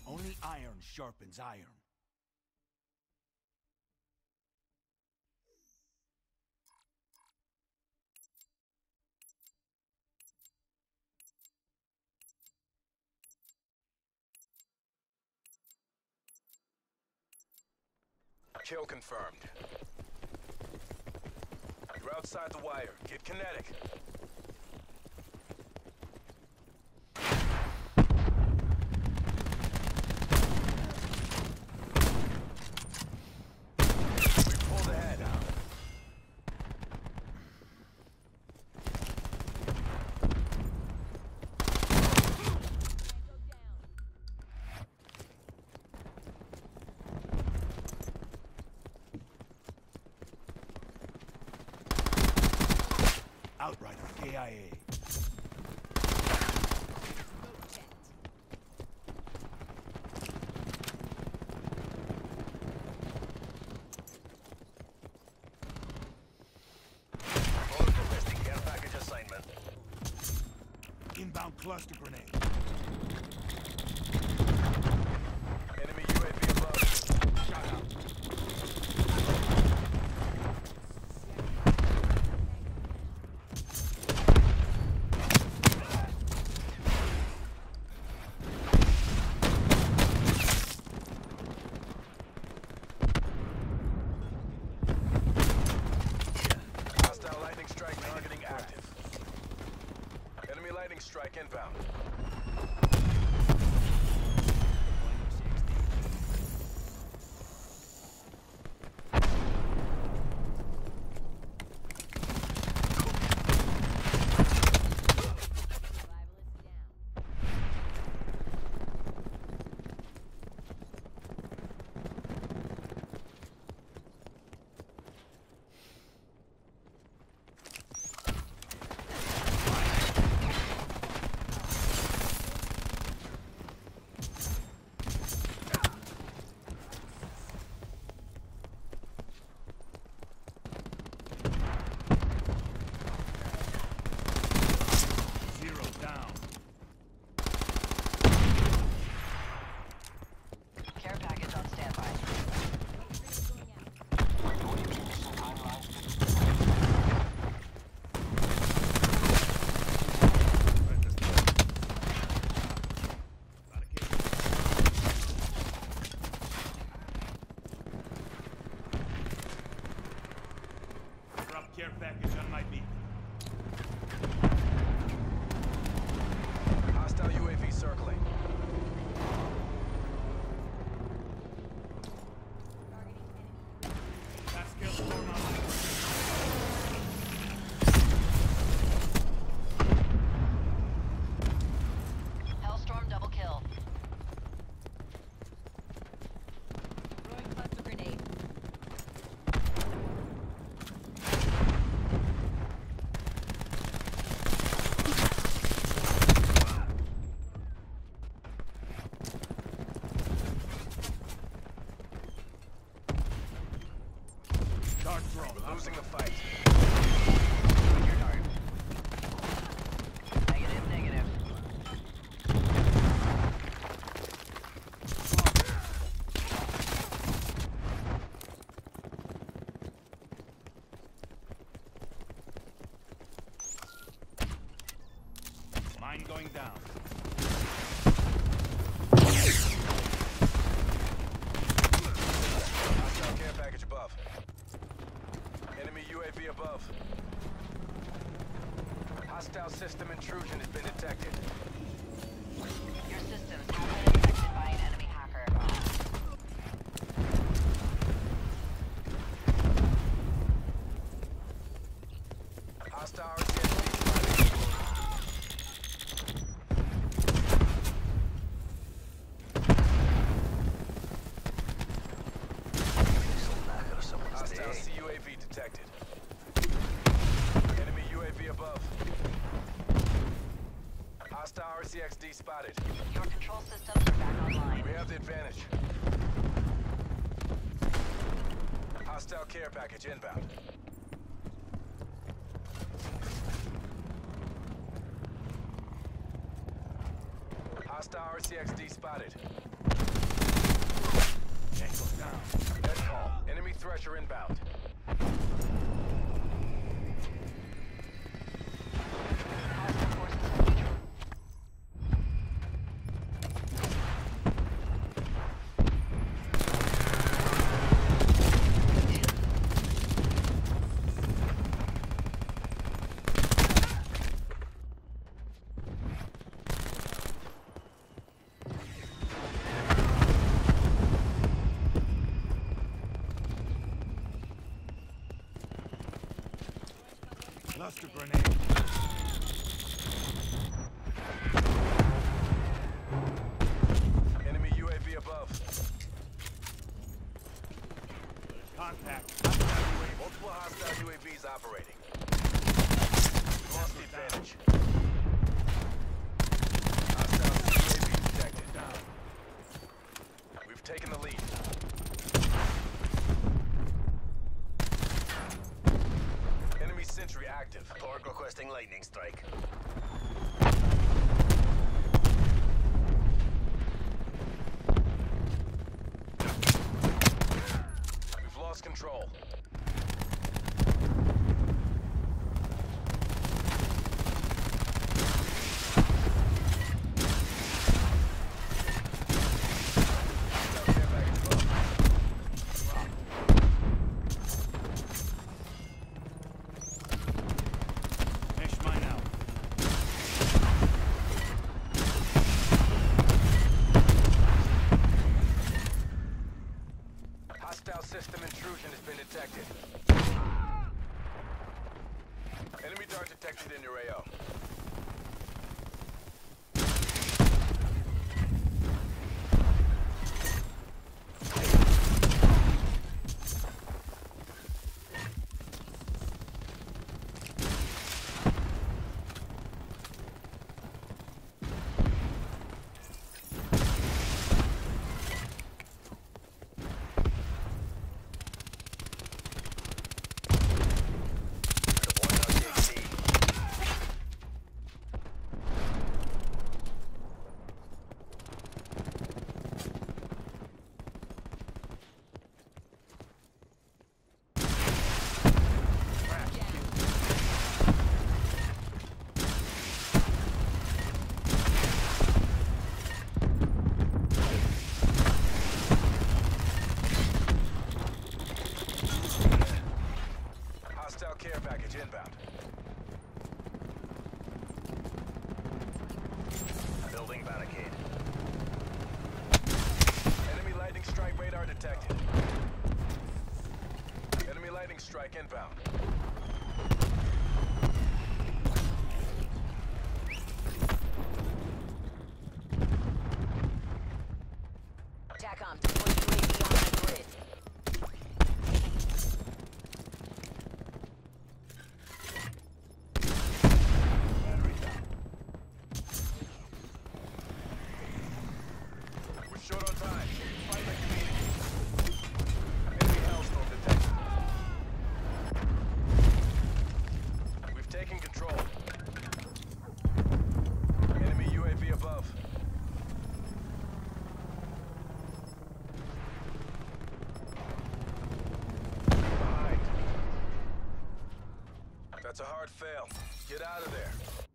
Only iron sharpens iron. Kill confirmed. You're outside the wire. Get kinetic. We pulled ahead. Outrider KIA. Domestic care package assignment. Inbound cluster grenade. Enemy UAV above. Shot out. Hostile lightning strike targeting active. Enemy lightning strike inbound. Zero down. Care package on standby. Drop care package on my beat. Hostile UAV circling. Last kill storm online. Hellstorm double kill. Throwing cluster grenade. Dart drone. We're losing the fight. Your dart. Negative, negative. Mine going down. Hostile care package above. Enemy UAV above. Hostile system intrusion has been detected. Your systems have been infected by an enemy hacker. Hostile RCXD. Hostile CUAV detected. Enemy UAV above. Hostile RCXD spotted. Your control systems are back online. We have the advantage. Hostile care package inbound. Hostile RCXD spotted. Thresher inbound. Hostile forces have control. Cluster grenade. Enemy UAV above. Contact. Multiple hostile UAVs operating. We lost the advantage. Hostile UAV detected. We've taken the lead. Enemy sentry active. Org requesting lightning strike. We've lost control. Mesh mine out. Hostile system intrusion has been detected. Enemy dart detected in your AO. The one now takes lead. Hostile care package inbound. Building barricade. Enemy lightning strike radar detected. Enemy lightning strike inbound. TACOM, deploy UAV on my grid. Battery down. We're short on time. Fight like you mean it. Enemy hellstorm detected. We've taken control. Enemy UAV above. Behind. That's a hard fail. Get out of there.